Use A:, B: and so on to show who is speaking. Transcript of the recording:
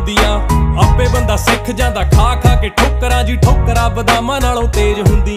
A: ਹੁੰਦੀਆਂ। ਆਪੇ ਬੰਦਾ ਸਿੱਖ ਜਾਂਦਾ ਖਾ ਖਾ ਕੇ ਠੋਕਰਾਂ ਜੀ, ਠੋਕਰਾਂ ਬਦਾਮਾਂ ਨਾਲੋਂ ਤੇਜ਼ ਹੁੰਦੀਆਂ।